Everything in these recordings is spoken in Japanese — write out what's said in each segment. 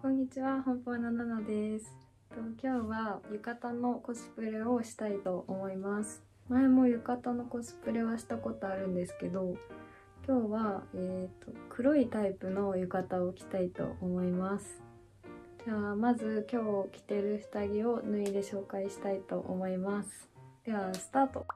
こんにちは、本邦のナナです。今日は浴衣のコスプレをしたいと思います。前も浴衣のコスプレはしたことあるんですけど、今日は、黒いタイプの浴衣を着たいと思います。じゃあまず今日着てる下着を脱いで紹介したいと思います。ではスタート。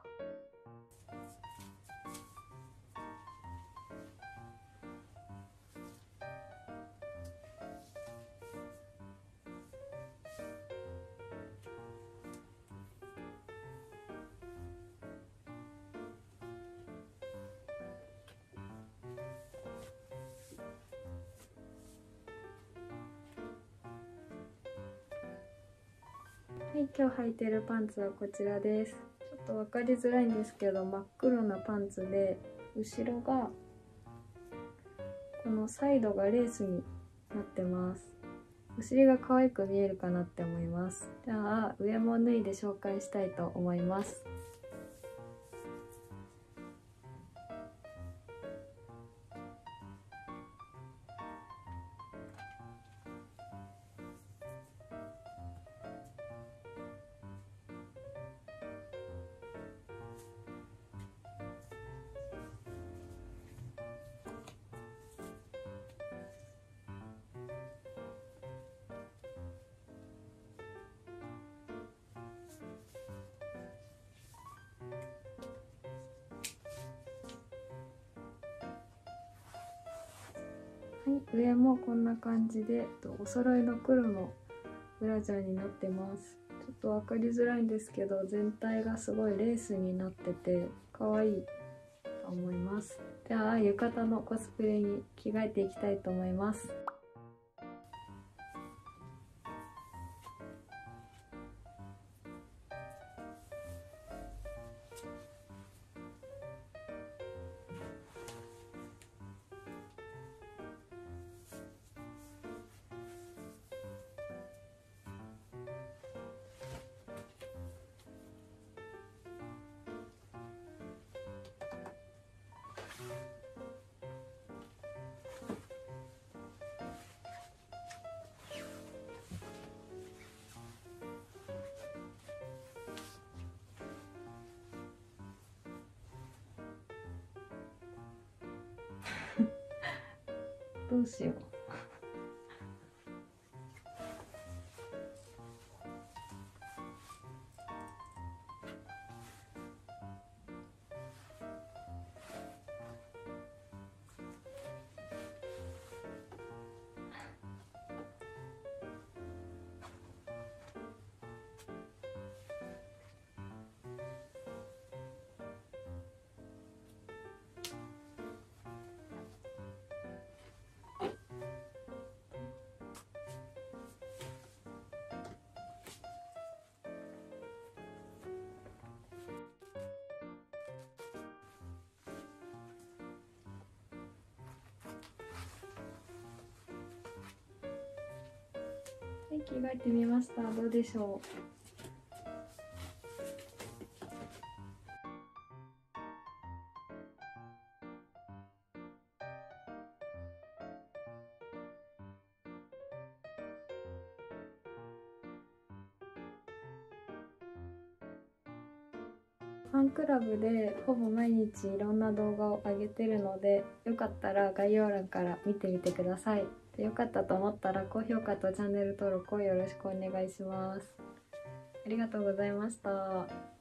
はい、今日履いてるパンツはこちらです。ちょっと分かりづらいんですけど、真っ黒なパンツで、後ろがこのサイドがレースになってます。お尻が可愛く見えるかなって思います。じゃあ上も脱いで紹介したいと思います。はい、上もこんな感じでお揃いの黒のブラジャーになってます。ちょっと分かりづらいんですけど、全体がすごいレースになってて可愛いと思います。じゃあ浴衣のコスプレに着替えていきたいと思います。どうしよう。はい、着替えてみました。どうでしょう。ファンクラブでほぼ毎日いろんな動画を上げてるので、よかったら概要欄から見てみてください。よかったと思ったら高評価とチャンネル登録をよろしくお願いします。ありがとうございました。